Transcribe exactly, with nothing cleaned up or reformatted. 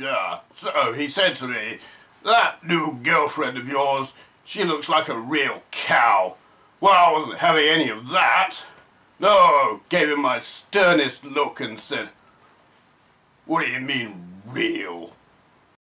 Yeah, so he said to me, that new girlfriend of yours, she looks like a real cow. Well, I wasn't having any of that. No, gave him my sternest look and said, what do you mean, real?